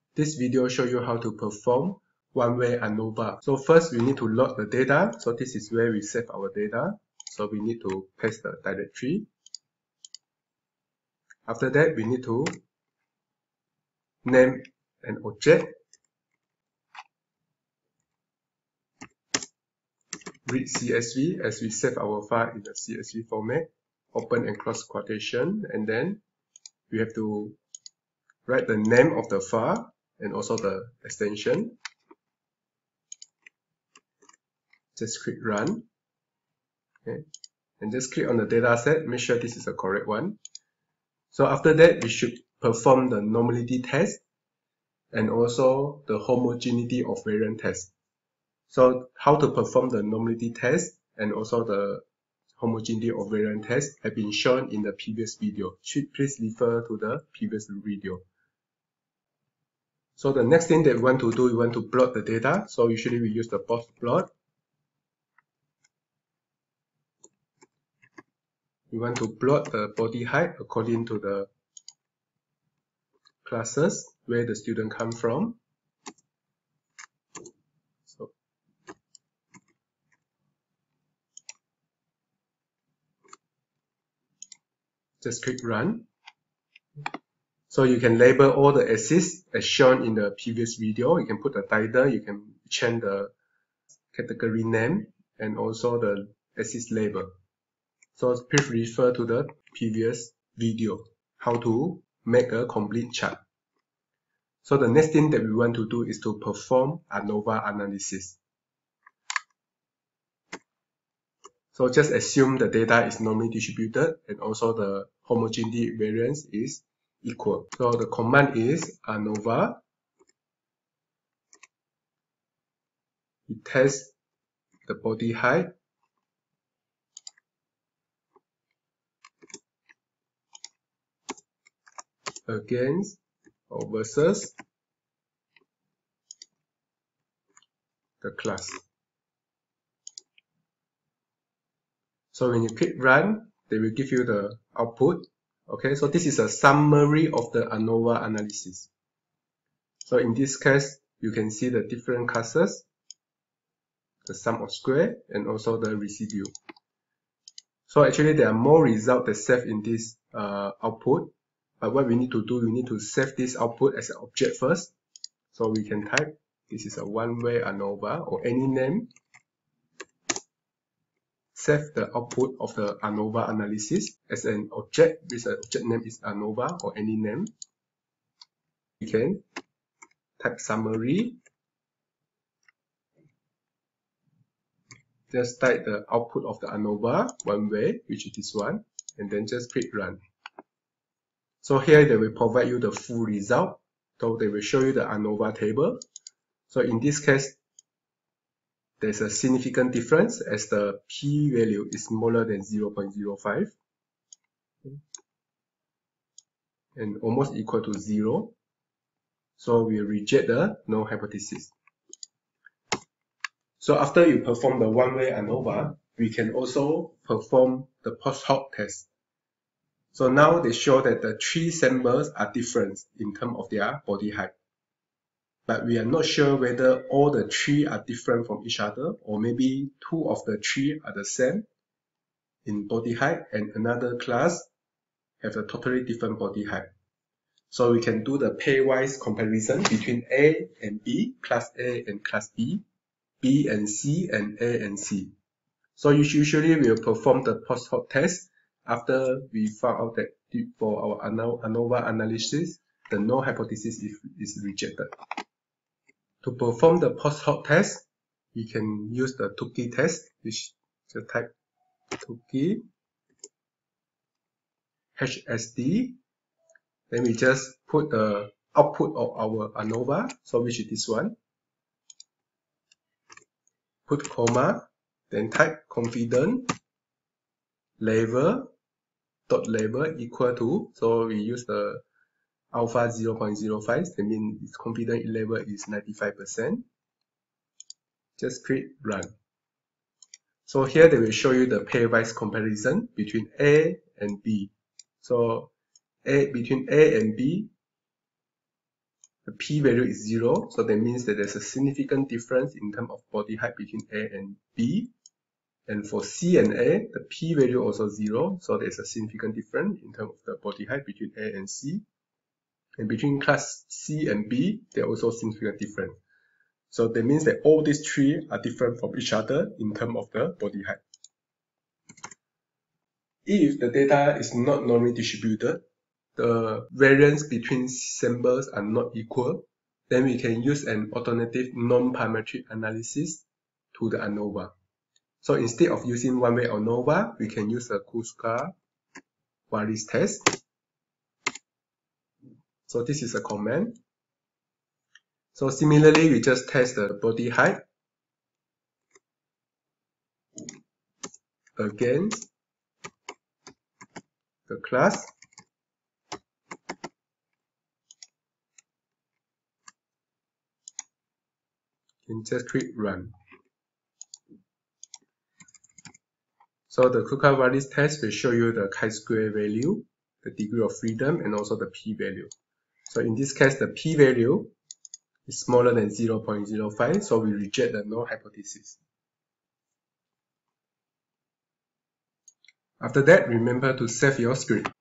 This video show you how to perform one-way ANOVA. So first we need to load the data. So this is where we save our data. So we need to paste the directory. After that, we need to name an object. Read CSV as we save our file in the CSV format. Open and close quotation, and then we have to write the name of the file and also the extension. Just click run. Okay. And just click on the data set, make sure this is the correct one. So after that, we should perform the normality test and also the homogeneity of variance test. So how to perform the normality test and also the homogeneity of variance test have been shown in the previous video. Please refer to the previous video. So the next thing that we want to do, we want to plot the data. So usually we use the box plot. We want to plot the body height according to the classes where the student come from. So just click run. So you can label all the axes as shown in the previous video. You can put the title, you can change the category name and also the axis label. So please refer to the previous video how to make a complete chart. So the next thing that we want to do is to perform ANOVA analysis. So just assume the data is normally distributed and also the homogeneity variance is equal. So the command is ANOVA. We test the body height against or versus the class. So when you click run, they will give you the output. Okay, so this is a summary of the ANOVA analysis. So in this case, you can see the different classes, the sum of square, and also the residue. So actually there are more results that saved in this output. But what we need to do, we need to save this output as an object first. So we can type, this is a one-way ANOVA or any name. Save the output of the ANOVA analysis as an object, with an object name is ANOVA or any name. We can type summary. Just type the output of the ANOVA one way, which is this one, and then just click run. So here they will provide you the full result. So they will show you the ANOVA table. So in this case, there's a significant difference as the p-value is smaller than 0.05 and almost equal to 0. So we reject the null hypothesis. So after you perform the one-way ANOVA, we can also perform the post-hoc test. So now they show that the three samples are different in terms of their body height. But we are not sure whether all the three are different from each other, or maybe two of the three are the same in body height and another class have a totally different body height. So we can do the pairwise comparison between A and B, class A and class B, B and C, and A and C. So usually we will perform the post-hoc test after we found out that for our ANOVA analysis, the null hypothesis is rejected. To perform the post-hoc test, we can use the Tukey test, which just type Tukey HSD. Then we just put the output of our ANOVA, so which is this one. Put comma, then type confidence level dot level equal to, so we use the alpha 0.05, that means its confidence level is 95%. Just click run. So here they will show you the pairwise comparison between A and B. So between A and B, the p-value is 0, so that means that there's a significant difference in terms of body height between A and B. And for C and A, the p-value also 0, so there's a significant difference in terms of the body height between A and C. And between class C and B, there are also significant difference. So that means that all these three are different from each other in terms of the body height. If the data is not normally distributed, the variance between samples are not equal, then we can use an alternative non-parametric analysis to the ANOVA. So instead of using one-way ANOVA, we can use a Kruskal-Wallis test. So this is a command. So similarly, we just test the body height against the class. And just click run. So the Kruskal-Wallis test will show you the chi-square value, the degree of freedom, and also the p-value. So in this case, the p-value is smaller than 0.05, so we reject the null hypothesis. After that, remember to save your script.